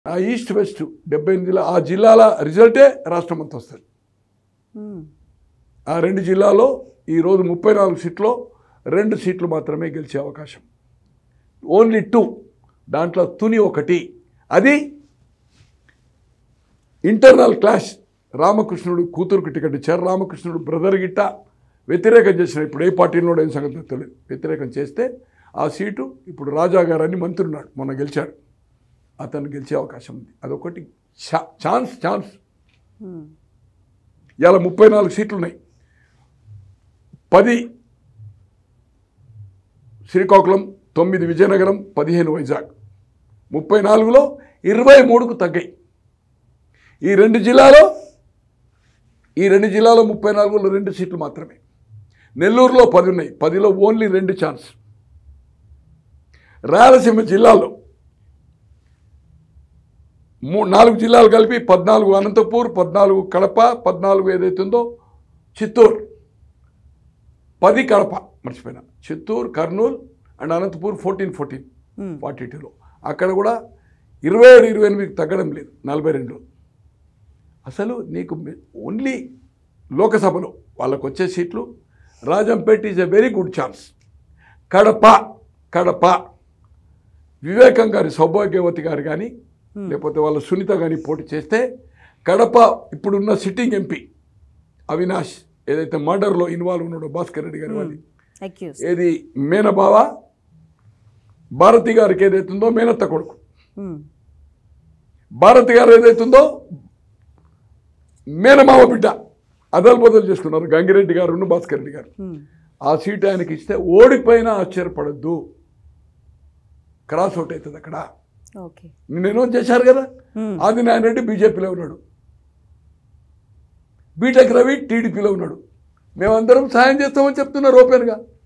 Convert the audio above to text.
ఆ east west 78 ఆ జిల్లాల రిజల్టే రాష్ట్రం అంతా వస్తుంది. ఆ 2 జిల్లాలో ఈరోజు 34 సీట్లో 2 సీట్లు మాత్రమే గెలిచే అవకాశం. ఓన్లీ 2. దాంట్లో తుని ఒకటి. అది ఇంటర్నల్ క్లాష్. రామకృష్ణుడు కూతురుకు టికెట్ ఇచ్చారు. రామకృష్ణుడు బ్రదర్ గిట్ట వ్యతిరేకం చేసిన, ఇప్పుడు ఏ పార్టీలో ఏం సంగతి తెలియదు, వ్యతిరేకం చేస్తే ఆ సీటు ఇప్పుడు రాజా గారు అని మంత్రి ఉన్నాడు, మొన్న గెలిచాడు, అతను గెలిచే అవకాశం ఉంది. అదొకటి ఛాన్స్. ఇలా 34 సీట్లు ఉన్నాయి. 10 శ్రీకాకుళం, 9 విజయనగరం, 15 వైజాగ్. 34లో 23కు తగ్గాయి. ఈ రెండు జిల్లాలో 34లో 2 సీట్లు మాత్రమే. నెల్లూరులో 10 ఉన్నాయి. 10లో ఓన్లీ 2 ఛాన్స్. రాయలసీమ జిల్లాలో 4 జిల్లాలు కలిపి 14 అనంతపూర్, 14 కడప, 14 ఏదైతుందో చిత్తూరు, 10 కడప మర్చిపోయినా, చిత్తూరు, కర్నూలు అండ్ అనంతపూర్ 14 42లో. అక్కడ కూడా 27-28కి తగ్గడం లేదు, 42లో. అసలు నీకు ఓన్లీ లోకసభలో వాళ్ళకు వచ్చే సీట్లు Rajampet is a very good chance. Kadapa Vivekam గారి, సౌభాగ్యవతి గారు కానీ లేకపోతే వాళ్ళ సునీత కానీ పోటీ చేస్తే కడప ఇప్పుడున్న సిట్టింగ్ ఎంపీ అవినాష్ ఏదైతే మర్డర్లో ఇన్వాల్వ్ ఉన్నాడో భాస్కర్ రెడ్డి గారి వాళ్ళు, ఏది మేనబావ భారతి గారికి ఏదైతుందో మేనత్త కొడుకు, భారతి గారు ఏదైతుందో మేనమావ బిడ్డ, అదలు బదులు చేసుకున్నారు గంగిరెడ్డి గారు, భాస్కర్ రెడ్డి గారు. ఆ సీటు ఆయనకి ఇస్తే ఓడిపోయినా ఆశ్చర్యపడద్దు, క్రాస్ అవుట్ అవుతుంది అక్కడ. నిన్నేనో చేశారు కదా, ఆదినారాయణ రెడ్డి బీజేపీలో ఉన్నాడు, బీటెక్ రవి టీడీపీలో ఉన్నాడు. మేమందరం సాయం చేస్తామని చెప్తున్నారు ఓపెన్గా.